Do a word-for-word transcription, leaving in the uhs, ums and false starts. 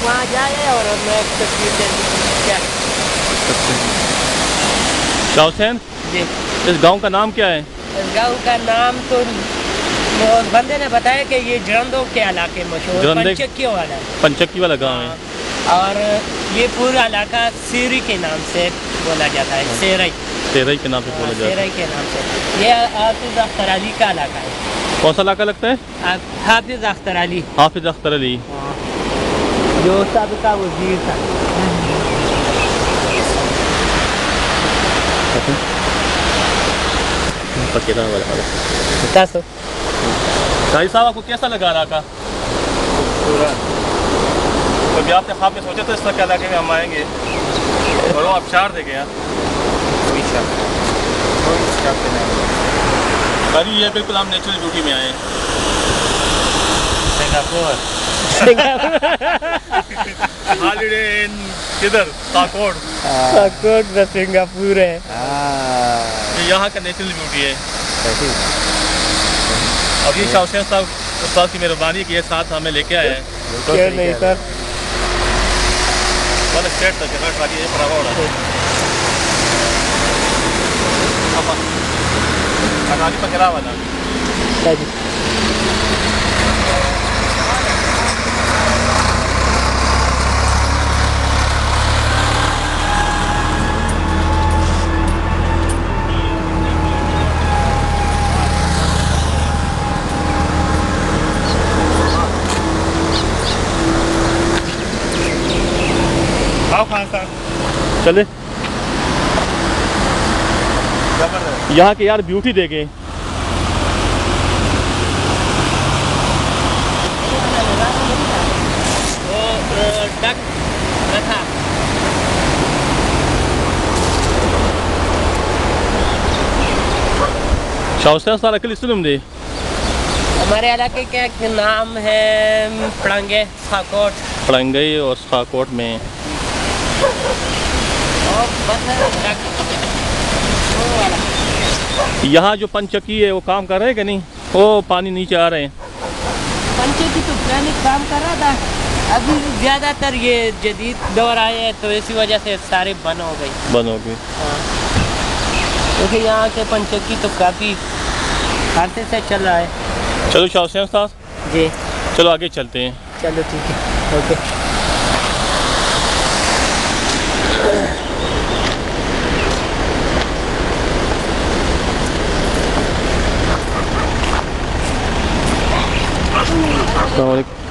वहाँ जाए और मैं तस्वीर दे क्या। शाह हुसैन जी, इस गांव का नाम क्या है? इस गाँव का नाम तो उस बंदे ने बताया कि ये जरंदों के इलाके मशहूर पंचक्कियों वाला है। पंचक्की वाला गांव है। और ये पूरा इलाका सीरी के नाम से बोला जाता है। सेरई सेरई के नाम से बोला जाता है। सेरई के नाम से। ये हाफिज अख्तर अली का इलाका है। कौन सा इलाका लगता है? हाफिज अख्तर अली। हाफिज अख्तर अली जो साबिका वजीर था। पकेरा वाला भाई साहब, आपको कैसा लगा रहा का? कभी आपने ख्वाब में सोचा था इस तरह के इलाके में हम आएंगे और वो आबशार देखे यार? अरे ये बिल्कुल हम नेचुरल ब्यूटी में आए हैं। सिंगापुर हॉलिडे इन किधर? साकोट। साकोट में सिंगापुर है। ये यहाँ का नेचुरल ब्यूटी है। अब ये शाह हुसैन साहब उस्ताद की मेहरबानी की साथ हमें लेके आए हैं। क्यों नहीं सर? वाला स्टेट तक जगह वाली है परावा वाला अनाली पकड़ा वाला। आओ खान साहब चले यहाँ के यार ब्यूटी देखे। शाह हुसैन साहब अकल इस्लम दे। हमारे इलाके के नाम है पड़ंगे साकोट। पड़ंगे और साकोट में यहाँ जो पंचक्की है वो काम कर रहे हैं कि नहीं? वो पानी नीचे आ रहे हैं। पंचक्की तो पहले काम कर रहा था, अभी ज़्यादातर ये जदीद दौर आए हैं तो इसी वजह से सारे बंद हो गई बंद हो गई क्योंकि तो यहाँ के पंचक्की तो काफ़ी अरसे से चल रहा है। चलो शाह हुसैन साहब जी, चलो आगे चलते हैं। चलो ठीक है, ओके। अस्सलाम वालेकुम।